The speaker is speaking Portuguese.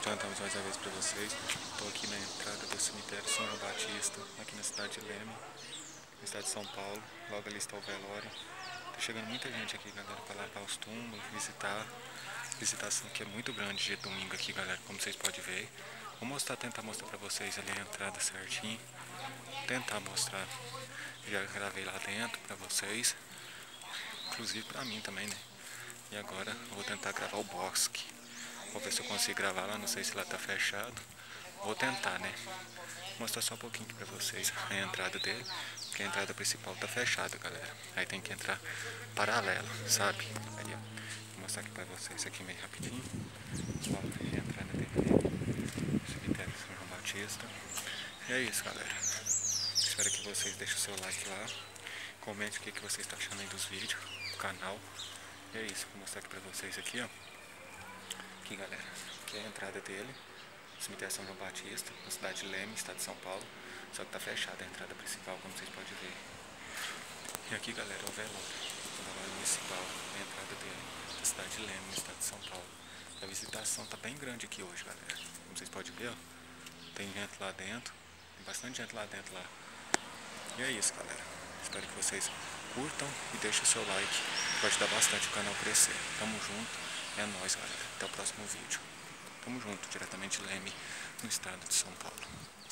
Adiantamos mais uma vez para vocês. Estou aqui na entrada do cemitério São João Batista, aqui na cidade de Leme, no estado de São Paulo. Logo ali está o velório. Tá chegando muita gente aqui, galera, para lavar os túmulos, visitar. A visitação aqui é muito grande de domingo aqui, galera, como vocês podem ver. Vou tentar mostrar para vocês ali a entrada certinho. Tentar mostrar. Já gravei lá dentro para vocês, inclusive para mim também, né? E agora eu vou tentar gravar o bosque. Vou ver se eu consigo gravar lá, não sei se lá tá fechado. Vou tentar, né? Vou mostrar só um pouquinho aqui pra vocês a entrada dele, porque a entrada principal tá fechada, galera. Aí tem que entrar paralelo, sabe? Aí, ó. Vou mostrar aqui pra vocês aqui meio rapidinho. Ó, a entrada dele. Cemitério São João Batista. E é isso, galera. Espero que vocês deixem o seu like lá. Comente o que vocês estão achando aí dos vídeos, do canal. E é isso, vou mostrar aqui pra vocês aqui, ó. Aqui, galera, aqui é a entrada dele, cemitério São João Batista, na cidade de Leme, estado de São Paulo. Só que tá fechada a entrada principal, como vocês podem ver. E aqui, galera, é o velório municipal, a entrada dele, na cidade de Leme, no estado de São Paulo. A visitação tá bem grande aqui hoje, galera. Como vocês podem ver, ó, tem gente lá dentro, tem bastante gente lá dentro lá. E é isso, galera. Espero que vocês curtam e deixem o seu like, que vai ajudar bastante o canal a crescer. Tamo junto. É nóis, galera. Até o próximo vídeo. Tamo junto, diretamente de Leme, no estado de São Paulo.